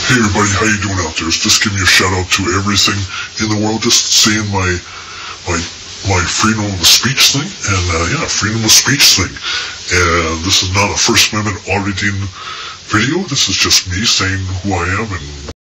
Hey everybody, how you doing out there? Just giving a shout out to everything in the world. Just saying my freedom of speech thing, and yeah, freedom of speech thing. And this is not a First Amendment auditing video. This is just me saying who I am and